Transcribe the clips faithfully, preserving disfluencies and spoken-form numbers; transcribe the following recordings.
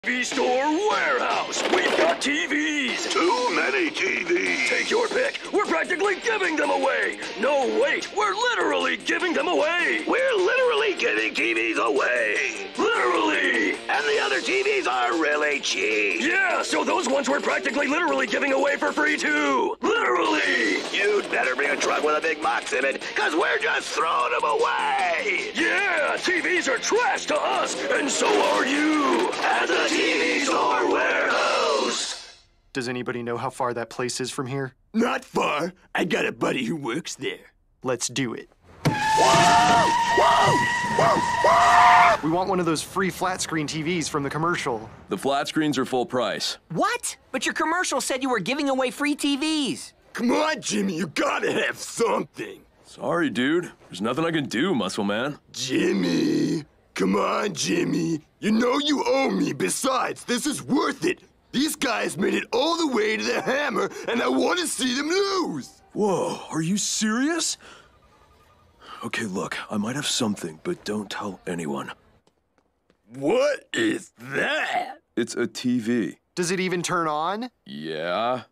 T V Store Warehouse. We've got T Vs. Too many T Vs. Take your pick. We're practically giving them away. No, wait. We're literally giving them away. We're literally giving T Vs away. Literally. And the other T Vs are really cheap. Yeah, so those ones we're practically literally giving away for free too. Literally. You'd better bring a truck with a big box in it, because we're just throwing them away. Yeah, T Vs are trash to us, and so are you. At the T V Store Warehouse. Does anybody know how far that place is from here? Not far. I got a buddy who works there. Let's do it. Whoa! Whoa! Whoa! Whoa! We want one of those free flat screen T Vs from the commercial. The flat screens are full price. What? But your commercial said you were giving away free T Vs. Come on, Jimmy, you gotta have something. Sorry, dude. There's nothing I can do, muscle man. Jimmy. Come on, Jimmy. You know you owe me. Besides, this is worth it. These guys made it all the way to the Hammer, and I want to see them lose. Whoa, are you serious? Okay, look, I might have something, but don't tell anyone. What is that? It's a T V. Does it even turn on? Yeah?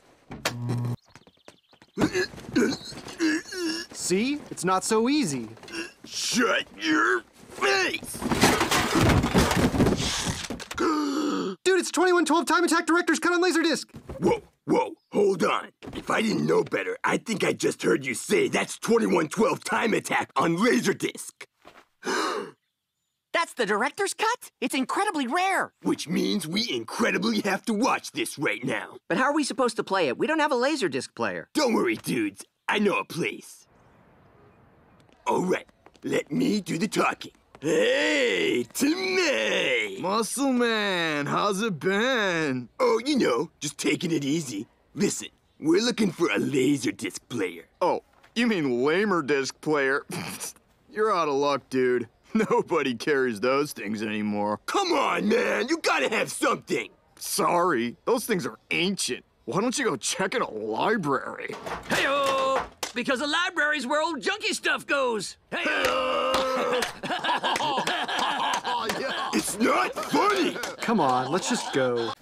See? It's not so easy. Shut your face! Dude, it's twenty-one twelve Time Attack Director's Cut on Laserdisc. Whoa, whoa, hold on. If I didn't know better, I think I just heard you say that's twenty-one twelve Time Attack on Laserdisc. That's the director's cut? It's incredibly rare. Which means we incredibly have to watch this right now. But how are we supposed to play it? We don't have a Laserdisc player. Don't worry, dudes. I know a place. All right, let me do the talking. Hey, Timmy! Muscle Man, how's it been? Oh, you know, just taking it easy. Listen, we're looking for a Laserdisc player. Oh, you mean lamer disc player? You're out of luck, dude. Nobody carries those things anymore. Come on, man, you gotta have something. Sorry, those things are ancient. Why don't you go check in a library? Hey-oh! Because the library's where old junky stuff goes. Hey-oh! It's not funny! Come on, let's just go.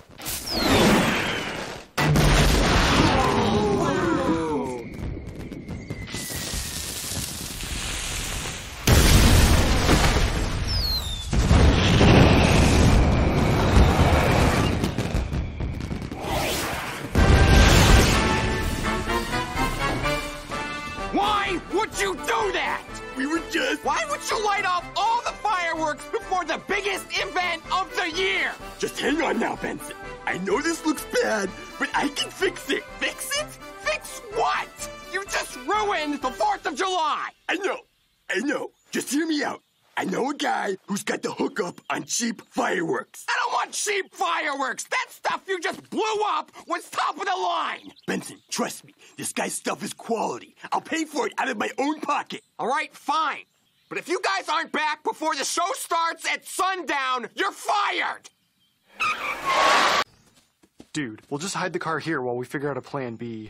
Why would you do that? We were just... Why would you light off all the fireworks before the biggest event of the year? Just hang on now, Benson. I know this looks bad, but I can fix it. Fix it? Fix what? You just ruined the fourth of July. I know. I know. Just hear me out. I know a guy who's got the hookup on cheap fireworks. I don't want cheap fireworks. That stuff you just blew up was top of the line. Benson, trust me. This guy's stuff is quality. I'll pay for it out of my own pocket. All right, fine. But if you guys aren't back before the show starts at sundown, you're fired. Dude, we'll just hide the car here while we figure out a plan B.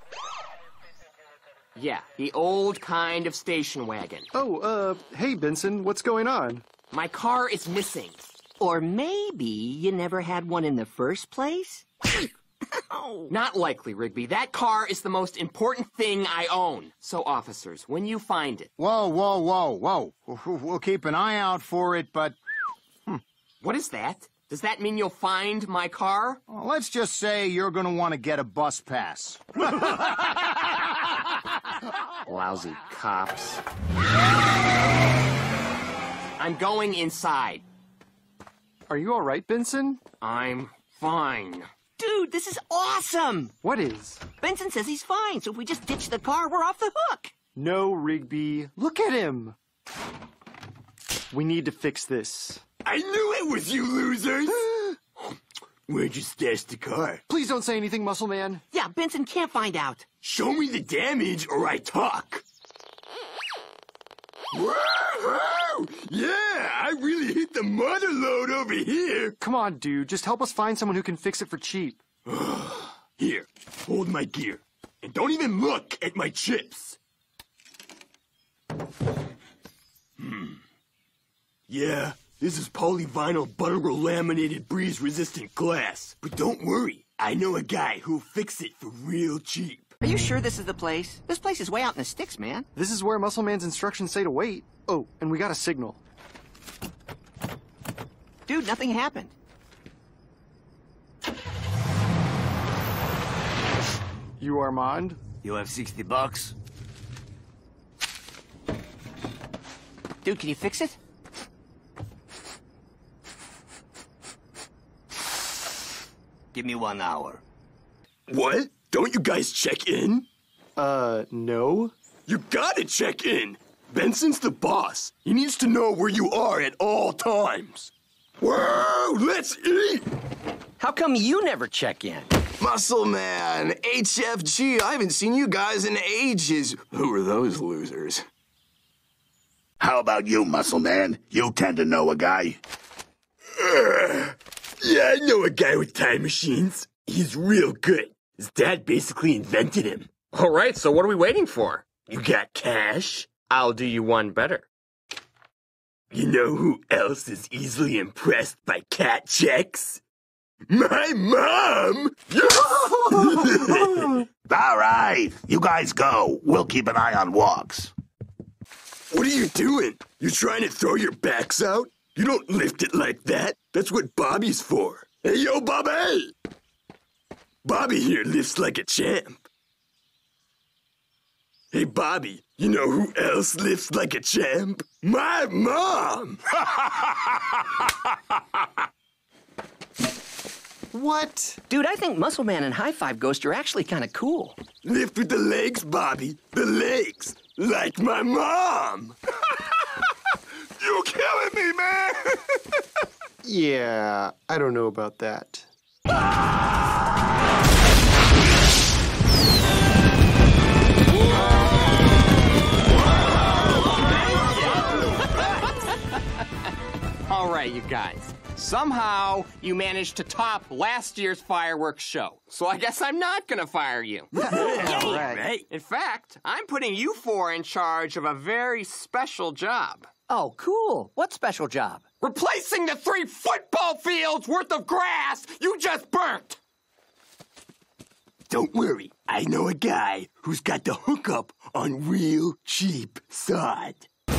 Yeah, the old kind of station wagon. Oh, uh, hey, Benson, what's going on? My car is missing. Or maybe you never had one in the first place? Not likely, Rigby. That car is the most important thing I own. So, officers, when you find it... Whoa, whoa, whoa, whoa. We'll keep an eye out for it, but... Hmm. What is that? Does that mean you'll find my car? Well, let's just say you're gonna want to get a bus pass. Lousy cops. I'm going inside. Are you all right, Benson? I'm fine. Dude, this is awesome! What is? Benson says he's fine, so if we just ditch the car, we're off the hook. No, Rigby. Look at him. We need to fix this. I knew it was you losers! Where'd you stash the car? Please don't say anything, Muscle Man. Yeah, Benson can't find out. Show me the damage or I talk. Whoa! Yeah, I really hit the mother load over here. Come on, dude. Just help us find someone who can fix it for cheap. Here, hold my gear. And don't even look at my chips. Hmm. Yeah, This is polyvinyl butteral laminated breeze-resistant glass. But don't worry, I know a guy who'll fix it for real cheap. Are you sure this is the place? This place is way out in the sticks, man. This is where Muscle Man's instructions say to wait. Oh, and we got a signal. Dude, nothing happened. You Armand? You have sixty bucks? Dude, can you fix it? Give me one hour. What? Don't you guys check in? Uh, no. You gotta check in. Benson's the boss. He needs to know where you are at all times. Whoa, let's eat! How come you never check in? Muscle Man, H F G, I haven't seen you guys in ages. Who are those losers? How about you, Muscle Man? You tend to know a guy. Uh, yeah, I know a guy with time machines. He's real good. His dad basically invented him. All right, so what are we waiting for? You got cash? I'll do you one better. You know who else is easily impressed by cat checks? My mom! All right, you guys go. We'll keep an eye on walks. What are you doing? You trying to throw your backs out? You don't lift it like that. That's what Bobby's for. Hey, yo, Bobby! Bobby here lifts like a champ. Hey, Bobby, you know who else lifts like a champ? My mom! What? Dude, I think Muscle Man and High Five Ghost are actually kind of cool. Lift with the legs, Bobby. The legs. Like my mom. You're killing me, man. Yeah, I don't know about that. All right, you guys. Somehow, you managed to top last year's fireworks show. So I guess I'm not gonna fire you. Yeah, right. Right. In fact, I'm putting you four in charge of a very special job. Oh, cool. What special job? Replacing the three football fields worth of grass you just burnt! Don't worry. I know a guy who's got the hookup on real cheap sod.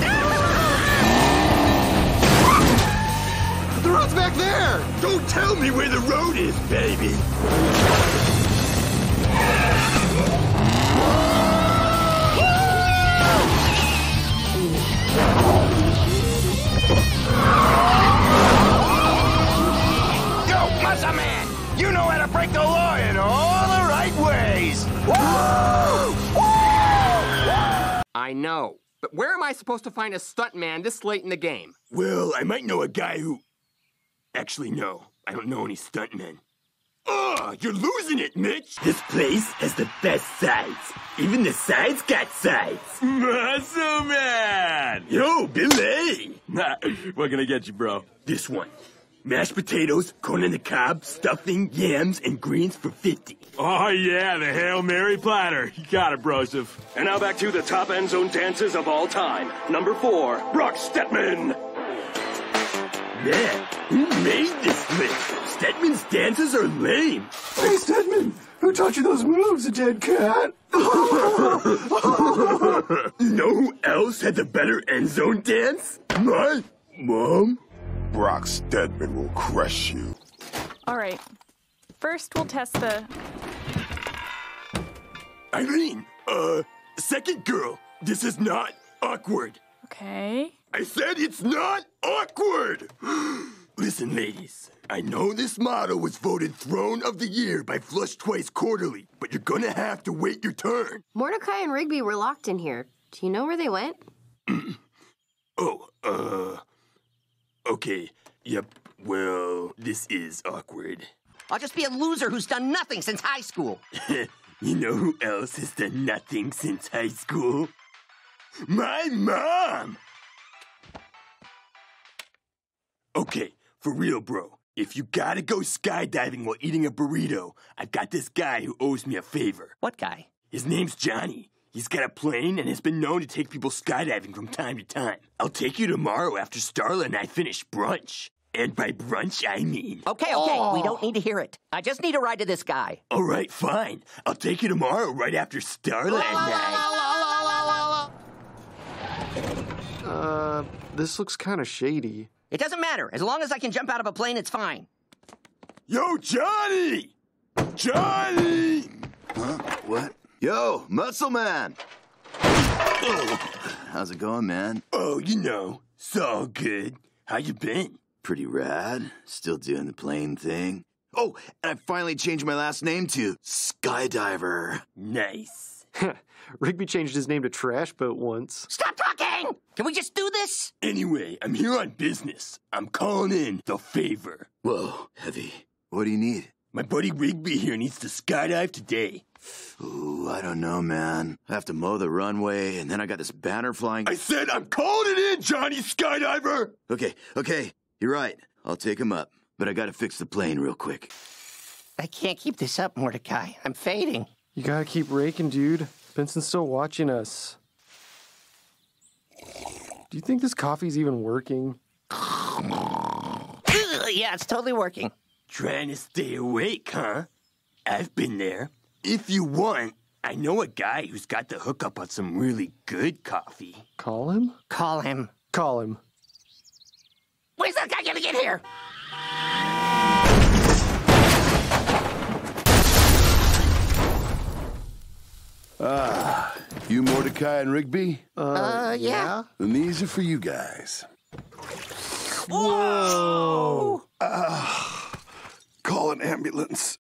The road's back there! Don't tell me where the road is, baby! Go, Muscle Man! You know how to break the law in all the right ways! Woo! Woo! I know. But where am I supposed to find a stuntman this late in the game? Well, I might know a guy who... Actually, no. I don't know any stuntmen. Oh, you're losing it, Mitch! This place has the best sides. Even the sides got sides. Muscle Man! Yo, Billy! Nah, what can I get you, bro? This one. Mashed potatoes, corn on the cob, stuffing, yams, and greens for fifty. Oh, yeah, the Hail Mary platter. You got it, broseph. And now back to the top end zone dances of all time. Number four, Brock Stedman. Man, who made this list? Stedman's dances are lame. Hey, Stedman, who taught you those moves, dead cat? You know who else had the better end zone dance? My mom. Brock Stedman will crush you. All right. First, we'll test the... Irene, uh, second girl, this is not awkward. Okay. I said it's not awkward! Listen, ladies, I know this model was voted Throne of the Year by Flush Twice Quarterly, but you're gonna have to wait your turn. Mordecai and Rigby were locked in here. Do you know where they went? Oh, uh... Okay, yep, well, this is awkward. I'll just be a loser who's done nothing since high school. You know who else has done nothing since high school? My mom! Okay, for real, bro. If you gotta go skydiving while eating a burrito, I got this guy who owes me a favor. What guy? His name's Johnny. He's got a plane and has been known to take people skydiving from time to time. I'll take you tomorrow after Starla and I finish brunch. And by brunch, I mean... Okay, okay, oh. we don't need to hear it. I just need a ride to this guy. All right, fine. I'll take you tomorrow right after Starla and I... Uh, this looks kind of shady. It doesn't matter. As long as I can jump out of a plane, it's fine. Yo, Johnny! Johnny! Huh? What? Yo, Muscle Man! How's it going, man? Oh, you know, it's all good. How you been? Pretty rad. Still doing the plane thing. Oh, and I finally changed my last name to Skydiver. Nice. Rigby changed his name to Trash Boat once. Stop talking! Can we just do this? Anyway, I'm here on business. I'm calling in the favor. Whoa, heavy. What do you need? My buddy Rigby here needs to skydive today. Ooh, I don't know, man. I have to mow the runway, and then I got this banner flying. I said I'm calling it in, Johnny Skydiver! Okay, okay. You're right. I'll take him up. But I gotta fix the plane real quick. I can't keep this up, Mordecai. I'm fading. You gotta keep raking, dude. Benson's still watching us. Do you think this coffee's even working? Yeah, it's totally working. Trying to stay awake, huh? I've been there. If you want, I know a guy who's got the hookup on some really good coffee. Call him? Call him. Call him. When's that guy gonna get here? Ah, you Mordecai and Rigby? Uh, uh yeah. yeah. Then these are for you guys. Whoa! Ah, call an ambulance.